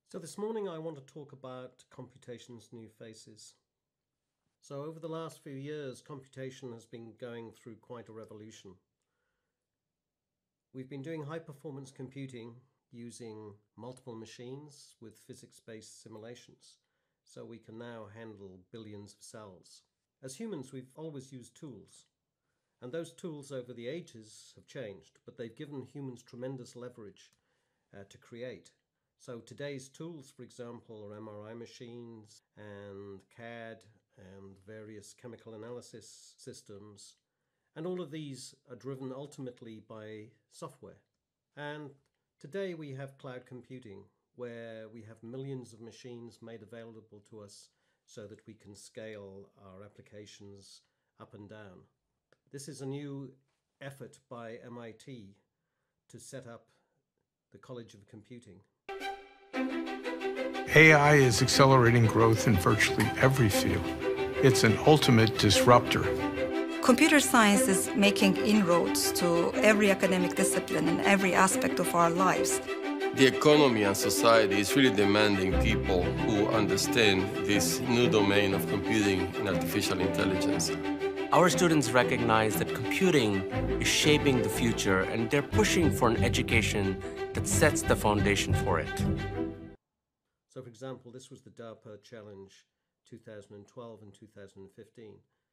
So this morning I want to talk about computation's new faces. So over the last few years, computation has been going through quite a revolution. We've been doing high-performance computing using multiple machines with physics-based simulations, so we can now handle billions of cells. As humans, we've always used tools, and those tools over the ages have changed, but they've given humans tremendous leverage to create. So today's tools, for example, are MRI machines and CAD and various chemical analysis systems. And all of these are driven ultimately by software. And today we have cloud computing, where we have millions of machines made available to us so that we can scale our applications up and down. This is a new effort by MIT to set up the College of Computing. AI is accelerating growth in virtually every field. It's an ultimate disruptor. Computer science is making inroads to every academic discipline and every aspect of our lives. The economy and society is really demanding people who understand this new domain of computing and artificial intelligence. Our students recognize that computing is shaping the future, and they're pushing for an education that sets the foundation for it. So, for example, this was the DARPA Challenge 2012 and 2015.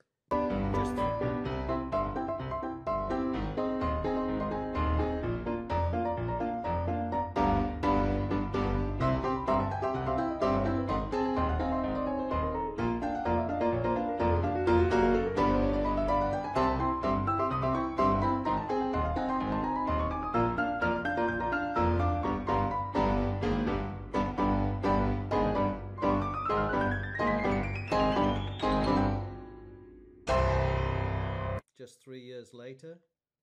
Just 3 years later,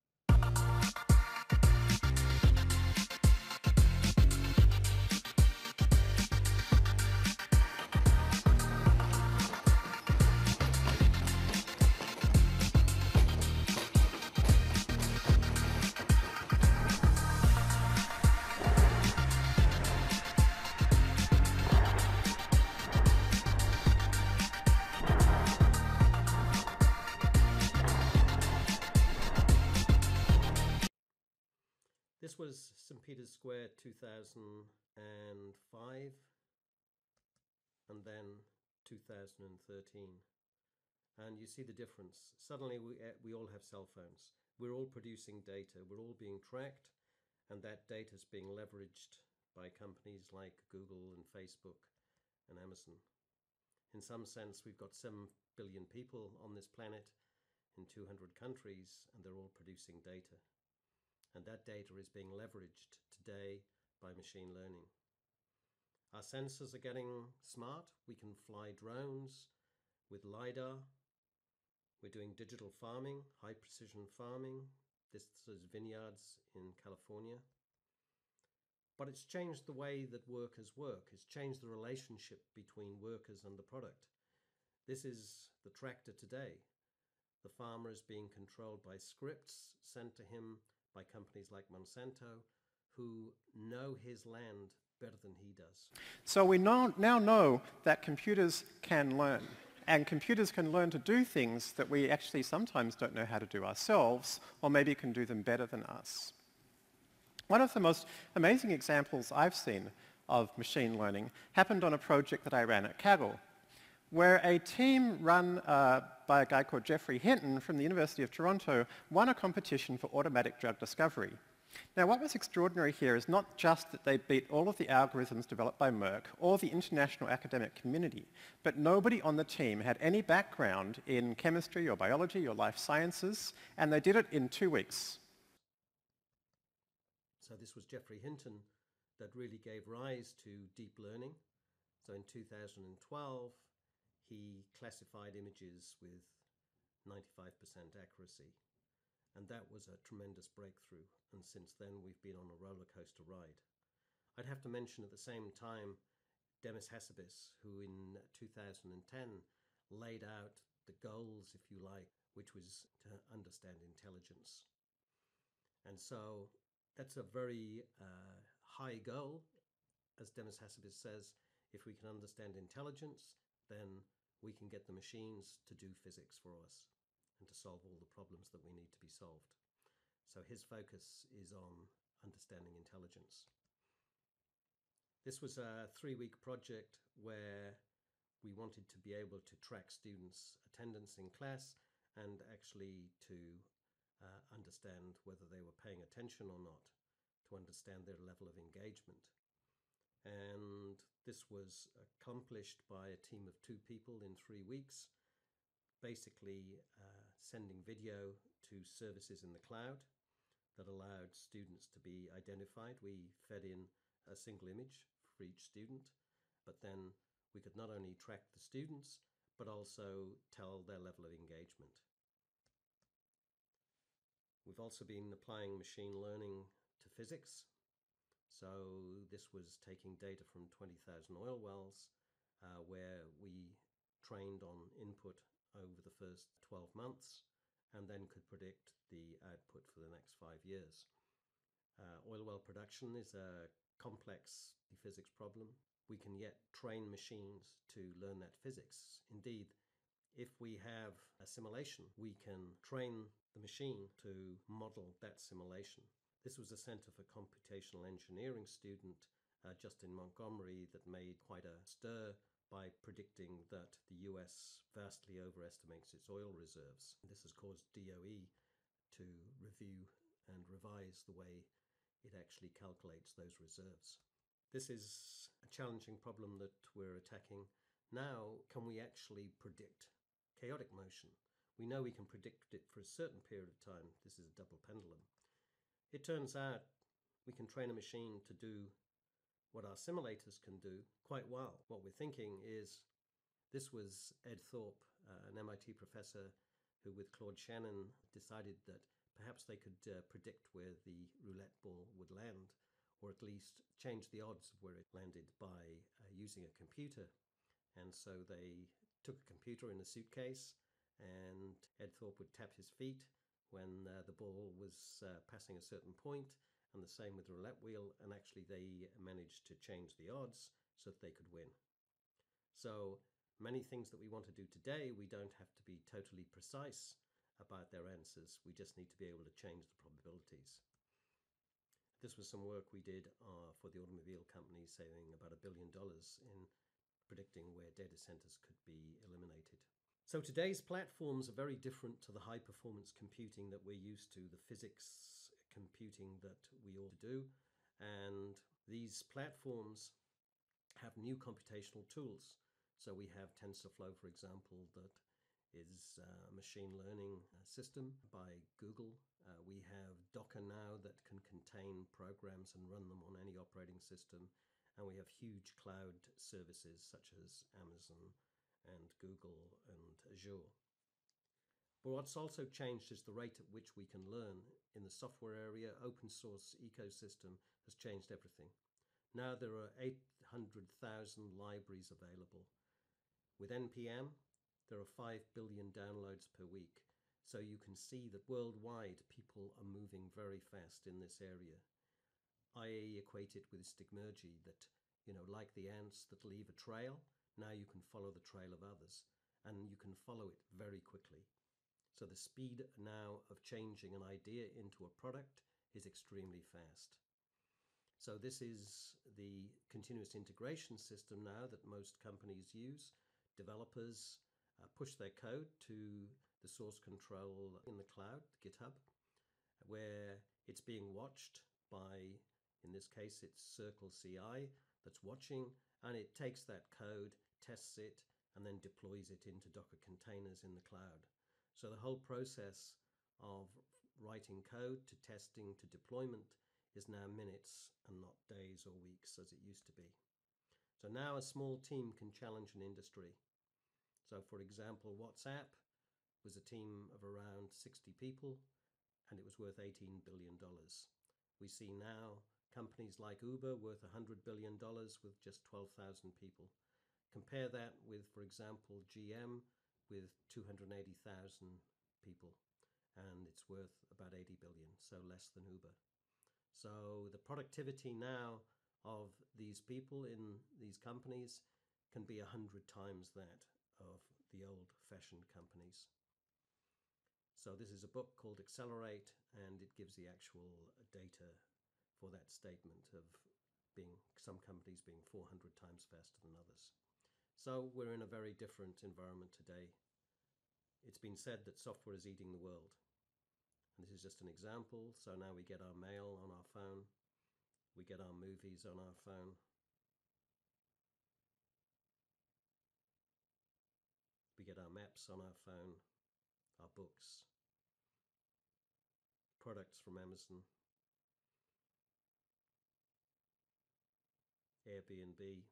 this was St. Peter's Square 2005 and then 2013. And you see the difference. Suddenly we all have cell phones. We're all producing data. We're all being tracked, and that data is being leveraged by companies like Google and Facebook and Amazon. In some sense, we've got 7 billion people on this planet in 200 countries, and they're all producing data. And that data is being leveraged today by machine learning. Our sensors are getting smart. We can fly drones with LiDAR. We're doing digital farming, high precision farming. This is vineyards in California. But it's changed the way that workers work. It's changed the relationship between workers and the product. This is the tractor today. The farmer is being controlled by scripts sent to him by companies like Monsanto, who know his land better than he does. So we now know that computers can learn, and computers can learn to do things that we actually sometimes don't know how to do ourselves, or maybe can do them better than us. One of the most amazing examples I've seen of machine learning happened on a project that I ran at Kaggle, where a team run by a guy called Geoffrey Hinton from the University of Toronto won a competition for automatic drug discovery. Now, what was extraordinary here is not just that they beat all of the algorithms developed by Merck or the international academic community, but nobody on the team had any background in chemistry or biology or life sciences, and they did it in 2 weeks. So this was Geoffrey Hinton that really gave rise to deep learning. So in 2012, he classified images with 95% accuracy. And that was a tremendous breakthrough. And since then, we've been on a roller coaster ride. I'd have to mention at the same time Demis Hassabis, who in 2010 laid out the goals, if you like, which was to understand intelligence. And so that's a very high goal. as Demis Hassabis says, if we can understand intelligence, then we can get the machines to do physics for us and to solve all the problems that we need to be solved. So his focus is on understanding intelligence. This was a 3-week project where we wanted to be able to track students' attendance in class and actually to understand whether they were paying attention or not, to understand their level of engagement. And this was accomplished by a team of 2 people in 3 weeks, basically sending video to services in the cloud that allowed students to be identified. We fed in a single image for each student, but then we could not only track the students, but also tell their level of engagement. We've also been applying machine learning to physics. So this was taking data from 20,000 oil wells, where we trained on input over the first 12 months and then could predict the output for the next 5 years. Oil well production is a complex physics problem. We can yet train machines to learn that physics. Indeed, if we have a simulation, we can train the machine to model that simulation. This was a Center for Computational Engineering student just in Montgomery that made quite a stir by predicting that the US vastly overestimates its oil reserves. This has caused DOE to review and revise the way it actually calculates those reserves. This is a challenging problem that we're attacking. Now, can we actually predict chaotic motion? We know we can predict it for a certain period of time. This is a double pendulum. It turns out we can train a machine to do what our simulators can do quite well. What we're thinking is, this was Ed Thorpe, an MIT professor who with Claude Shannon decided that perhaps they could predict where the roulette ball would land, or at least change the odds of where it landed by using a computer. And so they took a computer in a suitcase, and Ed Thorpe would tap his feet when the ball was passing a certain point, and the same with the roulette wheel, and actually they managed to change the odds so that they could win. So many things that we want to do today, we don't have to be totally precise about their answers. We just need to be able to change the probabilities. This was some work we did for the automobile company, saving about $1 billion in predicting where data centers could be eliminated. So today's platforms are very different to the high-performance computing that we're used to, the physics computing that we all do. And these platforms have new computational tools. So we have TensorFlow, for example, that is a machine learning system by Google. We have Docker now that can contain programs and run them on any operating system. And we have huge cloud services such as Amazon and Google and Azure. But what's also changed is the rate at which we can learn. In the software area, open source ecosystem has changed everything. Now there are 800,000 libraries available. With NPM, there are 5 billion downloads per week. So you can see that worldwide people are moving very fast in this area. I equate it with stigmergy, that, like the ants that leave a trail, now you can follow the trail of others, and you can follow it very quickly. So the speed now of changing an idea into a product is extremely fast. So this is the continuous integration system now that most companies use. Developers push their code to the source control in the cloud, GitHub, where it's being watched by, in this case, it's Circle CI that's watching, and it takes that code, tests it, and then deploys it into Docker containers in the cloud. So the whole process of writing code to testing to deployment is now minutes and not days or weeks as it used to be. So now a small team can challenge an industry. So for example, WhatsApp was a team of around 60 people, and it was worth $18 billion. We see now companies like Uber worth $100 billion with just 12,000 people. Compare that with, for example, GM with 280,000 people, and it's worth about 80 billion, so less than Uber. So the productivity now of these people in these companies can be 100 times that of the old-fashioned companies. So this is a book called Accelerate, and it gives the actual data for that statement of some companies being 400 times faster than others. So we're in a very different environment today. It's been said that software is eating the world. And this is just an example. So now we get our mail on our phone. We get our movies on our phone. We get our maps on our phone, our books, products from Amazon, Airbnb.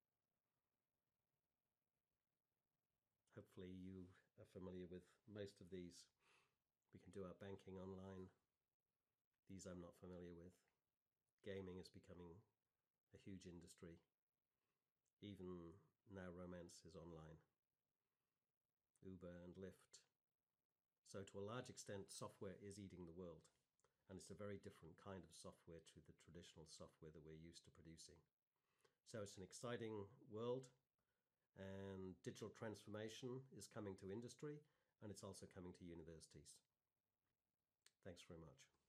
Hopefully you are familiar with most of these. We can do our banking online. These I'm not familiar with. Gaming is becoming a huge industry. Even now romance is online. Uber and Lyft. So to a large extent, software is eating the world. And it's a very different kind of software to the traditional software that we're used to producing. So it's an exciting world, and digital transformation is coming to industry, and it's also coming to universities. Thanks very much.